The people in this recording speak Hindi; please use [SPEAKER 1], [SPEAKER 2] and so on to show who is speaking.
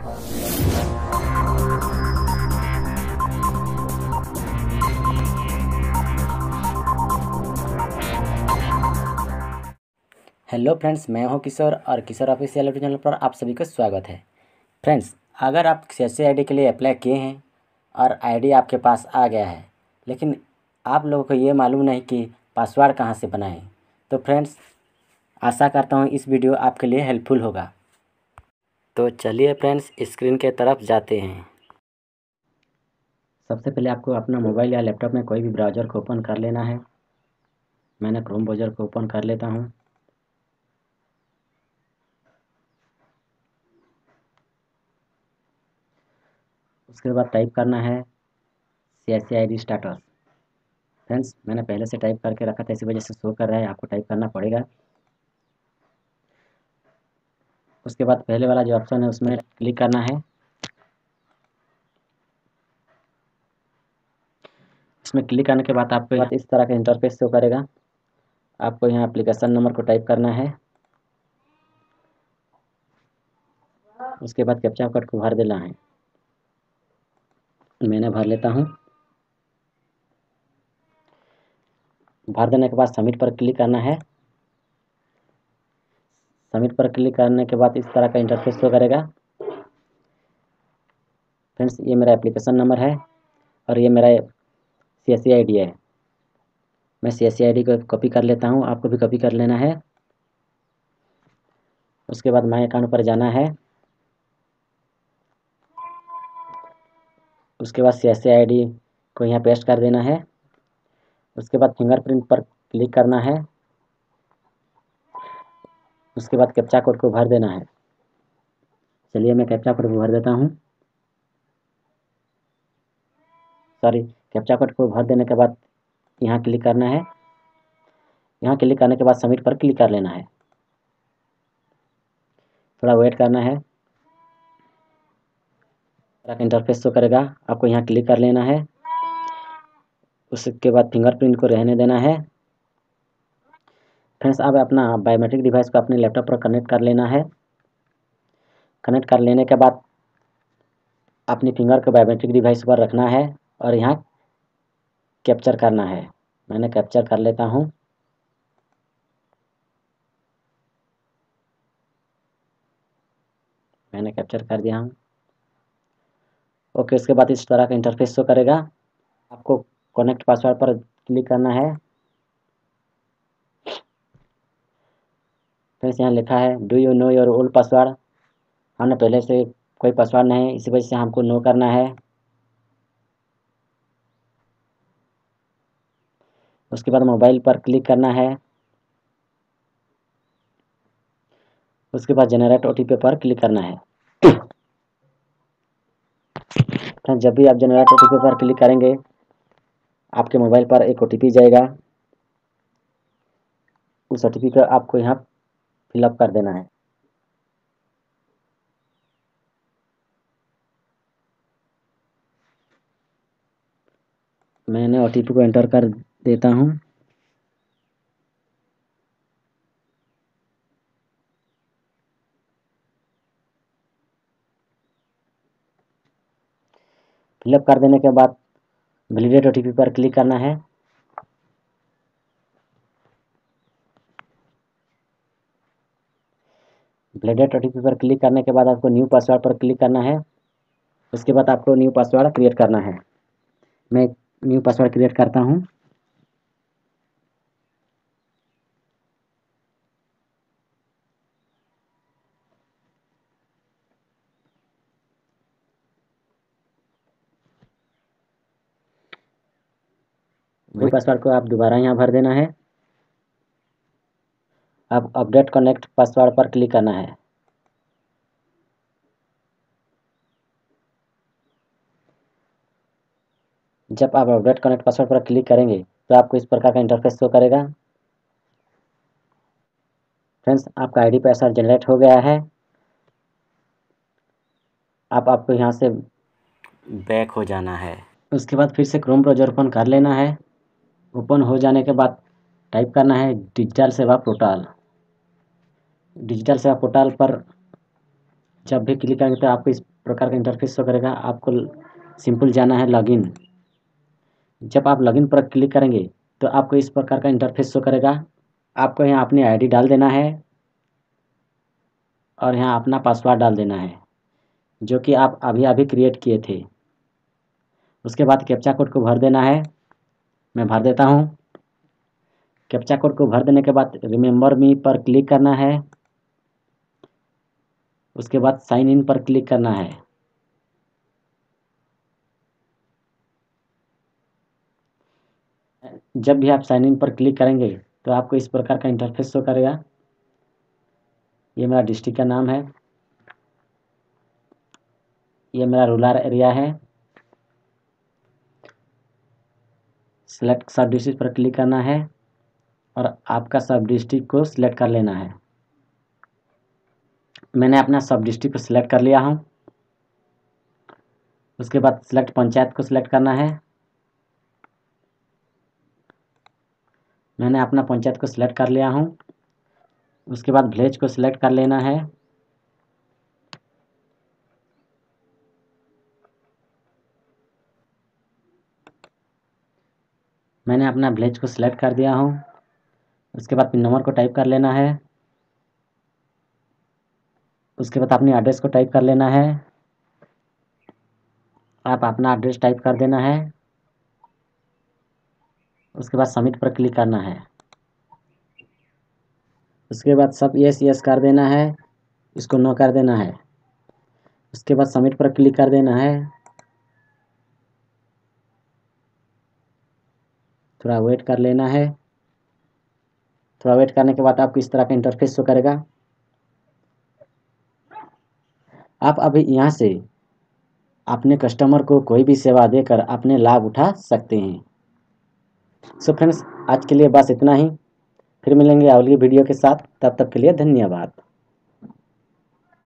[SPEAKER 1] हेलो फ्रेंड्स, मैं हूं किशोर और किशोर ऑफिशियल यूट्यूब चैनल पर आप सभी का स्वागत है। फ्रेंड्स, अगर आप CSC आईडी के लिए अप्लाई किए हैं और आईडी आपके पास आ गया है, लेकिन आप लोगों को ये मालूम नहीं कि पासवर्ड कहां से बनाएं, तो फ्रेंड्स आशा करता हूं इस वीडियो आपके लिए हेल्पफुल होगा। तो चलिए फ्रेंड्स, स्क्रीन के तरफ जाते हैं। सबसे पहले आपको अपना मोबाइल या लैपटॉप में कोई भी ब्राउज़र को ओपन कर लेना है। मैंने क्रोम ब्राउज़र को ओपन कर लेता हूँ। उसके बाद टाइप करना है CSC आईडी स्टार्टर। फ्रेंड्स, मैंने पहले से टाइप करके रखा था, इसी वजह से शो कर रहा है, आपको टाइप करना पड़ेगा। उसके बाद पहले वाला जो ऑप्शन है उसमें क्लिक करना है। इसमें क्लिक करने के बाद आपको इस तरह का इंटरफेस शो करेगा। आपको यहाँ एप्लीकेशन नंबर को टाइप करना है। उसके बाद कैप्चा कोड को भर देना है। मैंने भर लेता हूँ। भर देने के बाद सबमिट पर क्लिक करना है। सबमिट पर क्लिक करने के बाद इस तरह का इंटरफेस शो करेगा। फ्रेंड्स, ये मेरा एप्लीकेशन नंबर है और ये मेरा CSC आईडी है। मैं CSC आईडी को कॉपी कर लेता हूँ, आपको भी कॉपी कर लेना है। उसके बाद माय अकाउंट पर जाना है। उसके बाद CSC आईडी को यहाँ पेस्ट कर देना है। उसके बाद फिंगरप्रिंट पर क्लिक करना है। उसके बाद कैप्चा कोड को भर देना है। चलिए मैं कैप्चा कोड को भर देता हूँ। कैप्चा कोड को भर देने के बाद यहाँ क्लिक करना है। यहाँ क्लिक करने के बाद सबमिट पर क्लिक कर लेना है। थोड़ा वेट करना है। इंटरफेस शो करेगा, आपको यहाँ क्लिक कर लेना है। उसके बाद फिंगरप्रिंट को रहने देना है। फ्रेंड्स, अब अपना बायोमेट्रिक डिवाइस को अपने लैपटॉप पर कनेक्ट कर लेना है। कनेक्ट कर लेने के बाद अपनी फिंगर को बायोमेट्रिक डिवाइस पर रखना है और यहाँ कैप्चर करना है। मैंने कैप्चर कर लेता हूँ। मैंने कैप्चर कर दिया हूँ। ओके, उसके बाद इस तरह का इंटरफेस शो करेगा। आपको कनेक्ट पासवर्ड पर क्लिक करना है। फ्रेंड्स, यहाँ लिखा है do you know your old password. हमने पहले से कोई पासवर्ड नहीं है, इसी वजह से हमको नो करना है। उसके बाद मोबाइल पर क्लिक करना है। उसके बाद जनरेट OTP पर क्लिक करना है। फ्रेंड्स, जब भी आप जनरेट OTP पर क्लिक करेंगे आपके मोबाइल पर एक OTP जाएगा। उस OTP को आपको यहाँ फिलअप कर देना है। मैंने OTP को एंटर कर देता हूँ। फिलअप कर देने के बाद वैलिडेट OTP पर क्लिक करना है। वैलिडेट OTP पर क्लिक करने के बाद आपको न्यू पासवर्ड पर क्लिक करना है। उसके बाद आपको न्यू पासवर्ड क्रिएट करना है। मैं न्यू पासवर्ड क्रिएट करता हूँ। वही पासवर्ड को आप दोबारा यहाँ भर देना है। अब अपडेट कनेक्ट पासवर्ड पर क्लिक करना है। जब आप अपडेट कनेक्ट पासवर्ड पर क्लिक करेंगे तो आपको इस प्रकार का इंटरफेस शो करेगा। फ्रेंड्स, आपका आईडी पासवर्ड जनरेट हो गया है। आपको यहाँ से बैक हो जाना है। उसके बाद फिर से क्रोम ब्राउज़र ओपन कर लेना है। ओपन हो जाने के बाद टाइप करना है डिजिटल सेवा पोर्टल। डिजिटल सेवा पोर्टल पर जब भी क्लिक करेंगे तो आपको इस प्रकार का इंटरफेस शो करेगा। आपको सिंपल जाना है लॉगिन। जब आप लॉगिन पर क्लिक करेंगे तो आपको इस प्रकार का इंटरफेस शो करेगा। आपको यहाँ अपनी आईडी डाल देना है और यहाँ अपना पासवर्ड डाल देना है, जो कि आप अभी अभी क्रिएट किए थे। उसके बाद कैप्चा कोड को भर देना है। मैं भर देता हूँ। कैप्चा कोड को भर देने के बाद रिमेंबर मी पर क्लिक करना है। उसके बाद साइन इन पर क्लिक करना है। जब भी आप साइन इन पर क्लिक करेंगे तो आपको इस प्रकार का इंटरफेस शो करेगा। ये मेरा डिस्ट्रिक्ट का नाम है, ये मेरा रूरल एरिया है। सेलेक्ट सब डिस्ट्रिक्ट पर क्लिक करना है और आपका सब डिस्ट्रिक्ट को सिलेक्ट कर लेना है। मैंने अपना सब डिस्ट्रिक्ट को सिलेक्ट कर लिया हूँ। उसके बाद सिलेक्ट पंचायत को सिलेक्ट करना है। मैंने अपना पंचायत को सिलेक्ट कर लिया हूँ। उसके बाद विलेज को सिलेक्ट कर लेना है। मैंने अपना विलेज को सिलेक्ट कर दिया हूँ। उसके बाद पिन नंबर को टाइप कर लेना है। उसके बाद अपनी एड्रेस को टाइप कर लेना है। आप अपना एड्रेस टाइप कर देना है। उसके बाद सबमिट पर क्लिक करना है। उसके बाद सब यस यस कर देना है, इसको नो कर देना है। उसके बाद सबमिट पर क्लिक कर देना है। थोड़ा वेट कर लेना है। थोड़ा वेट करने के बाद आपको इस तरह का इंटरफेस शो करेगा। आप अभी यहाँ से अपने कस्टमर को कोई भी सेवा देकर अपने लाभ उठा सकते हैं। सो फ्रेंड्स, आज के लिए बस इतना ही। फिर मिलेंगे अगली वीडियो के साथ। तब तक के लिए धन्यवाद।